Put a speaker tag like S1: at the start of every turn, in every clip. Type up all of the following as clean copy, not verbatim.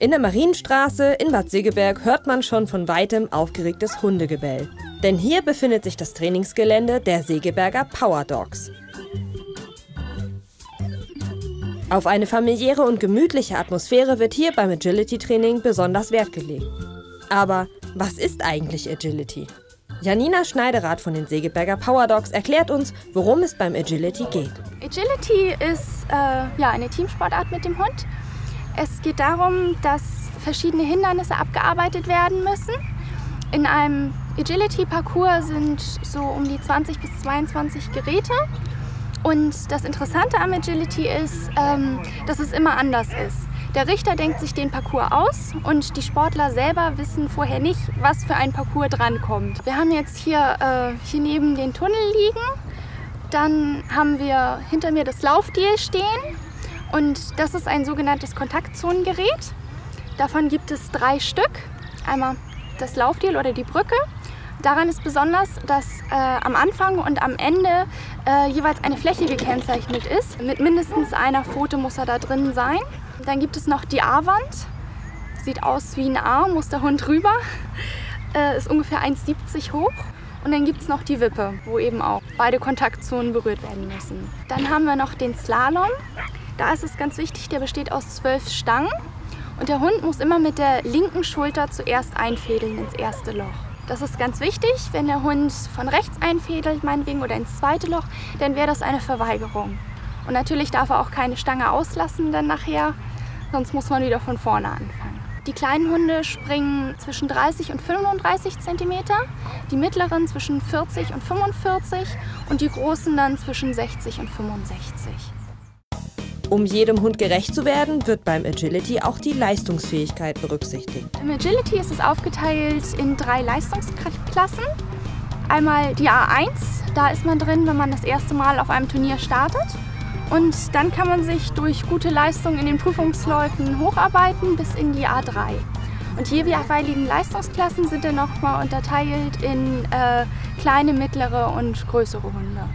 S1: In der Marienstraße in Bad Segeberg hört man schon von weitem aufgeregtes Hundegebell. Denn hier befindet sich das Trainingsgelände der Segeberger Power Dogs. Auf eine familiäre und gemütliche Atmosphäre wird hier beim Agility-Training besonders Wert gelegt. Aber was ist eigentlich Agility? Janina Schneiderath von den Segeberger Power Dogs erklärt uns, worum es beim Agility geht.
S2: Agility ist eine Teamsportart mit dem Hund. Es geht darum, dass verschiedene Hindernisse abgearbeitet werden müssen. In einem Agility-Parcours sind so um die 20 bis 22 Geräte. Und das Interessante am Agility ist, dass es immer anders ist. Der Richter denkt sich den Parcours aus und die Sportler selber wissen vorher nicht, was für ein Parcours drankommt. Wir haben jetzt hier neben den Tunnel liegen. Dann haben wir hinter mir das Laufdiel stehen. Und das ist ein sogenanntes Kontaktzonengerät. Davon gibt es 3 Stück. Einmal das Laufdiel oder die Brücke. Daran ist besonders, dass am Anfang und am Ende jeweils eine Fläche gekennzeichnet ist. Mit mindestens einer Pfote muss er da drin sein. Dann gibt es noch die A-Wand. Sieht aus wie ein A, muss der Hund rüber. Ist ungefähr 1,70 hoch. Und dann gibt es noch die Wippe, wo eben auch beide Kontaktzonen berührt werden müssen. Dann haben wir noch den Slalom. Da ist es ganz wichtig, der besteht aus 12 Stangen. Und der Hund muss immer mit der linken Schulter zuerst einfädeln ins erste Loch. Das ist ganz wichtig. Wenn der Hund von rechts einfädelt, meinetwegen, oder ins zweite Loch, dann wäre das eine Verweigerung. Und natürlich darf er auch keine Stange auslassen dann nachher, sonst muss man wieder von vorne anfangen. Die kleinen Hunde springen zwischen 30 und 35 cm, die mittleren zwischen 40 und 45 und die großen dann zwischen 60 und 65.
S1: Um jedem Hund gerecht zu werden, wird beim Agility auch die Leistungsfähigkeit berücksichtigt.
S2: Im Agility ist es aufgeteilt in 3 Leistungsklassen. Einmal die A1, da ist man drin, wenn man das erste Mal auf einem Turnier startet. Und dann kann man sich durch gute Leistung in den Prüfungsläufen hocharbeiten bis in die A3. Und die jeweiligen Leistungsklassen sind dann nochmal unterteilt in kleine, mittlere und größere Hunde.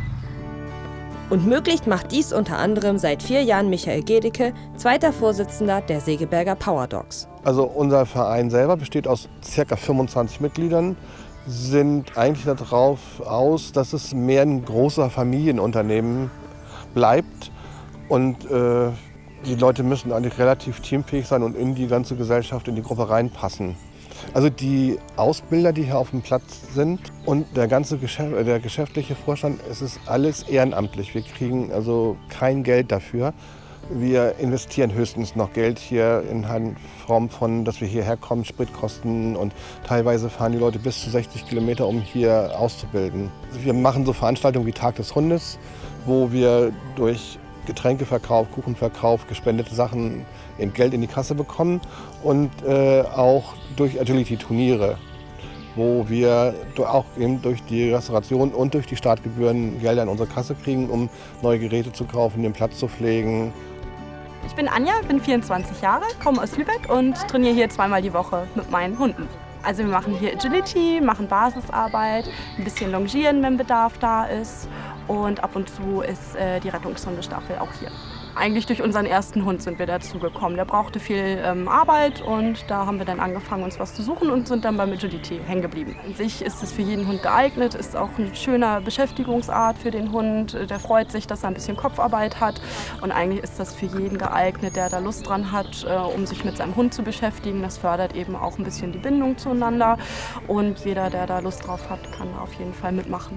S1: Und möglich macht dies unter anderem seit 4 Jahren Michael Gedicke, zweiter Vorsitzender der Segeberger Power Dogs.
S3: Also unser Verein selber besteht aus ca. 25 Mitgliedern, sind eigentlich darauf aus, dass es mehr ein großer Familienunternehmen bleibt. Und die Leute müssen eigentlich relativ teamfähig sein und in die ganze Gesellschaft, in die Gruppe reinpassen. Also die Ausbilder, die hier auf dem Platz sind und der ganze der geschäftliche Vorstand, es ist alles ehrenamtlich. Wir kriegen also kein Geld dafür. Wir investieren höchstens noch Geld hier in Form von, dass wir hierher kommen, Spritkosten, und teilweise fahren die Leute bis zu 60 Kilometer, um hier auszubilden. Wir machen so Veranstaltungen wie Tag des Hundes, wo wir durch Getränkeverkauf, Kuchenverkauf, gespendete Sachen eben Geld in die Kasse bekommen, und auch durch Agility-Turniere, wo wir auch eben durch die Restauration und durch die Startgebühren Gelder in unsere Kasse kriegen, um neue Geräte zu kaufen, den Platz zu pflegen.
S4: Ich bin Anja, bin 24 Jahre, komme aus Lübeck und trainiere hier 2-mal die Woche mit meinen Hunden. Also wir machen hier Agility, machen Basisarbeit, ein bisschen Longieren, wenn Bedarf da ist, und ab und zu ist die Rettungshundestaffel auch hier. Eigentlich durch unseren ersten Hund sind wir dazu gekommen. Der brauchte viel Arbeit, und da haben wir dann angefangen, uns was zu suchen, und sind dann beim Agility hängen geblieben. An sich ist es für jeden Hund geeignet, ist auch eine schöne Beschäftigungsart für den Hund. Der freut sich, dass er ein bisschen Kopfarbeit hat, und eigentlich ist das für jeden geeignet, der da Lust dran hat, um sich mit seinem Hund zu beschäftigen. Das fördert eben auch ein bisschen die Bindung zueinander, und jeder, der da Lust drauf hat, kann auf jeden Fall mitmachen.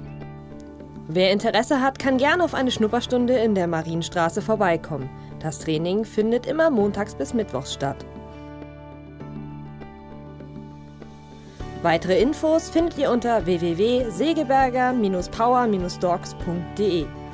S1: Wer Interesse hat, kann gerne auf eine Schnupperstunde in der Marienstraße vorbeikommen. Das Training findet immer montags bis mittwochs statt. Weitere Infos findet ihr unter www.segeberger-power-dogs.de.